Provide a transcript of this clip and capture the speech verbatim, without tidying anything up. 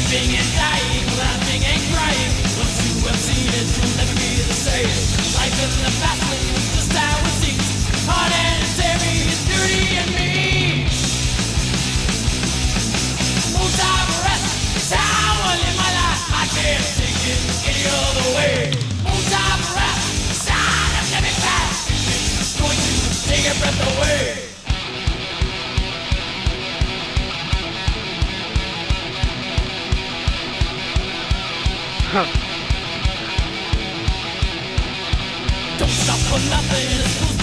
Living and dying, laughing and crying. Once you have seen it, you'll never be the same. Life in the fast lane is just how it seems. Hard and heavy, it's beauty and me. Full time rest is how I live my life. I can't take it any other way. Full time rest, sign of living fast. It's going to take your breath away. Huh. Don't stop for nothing. It's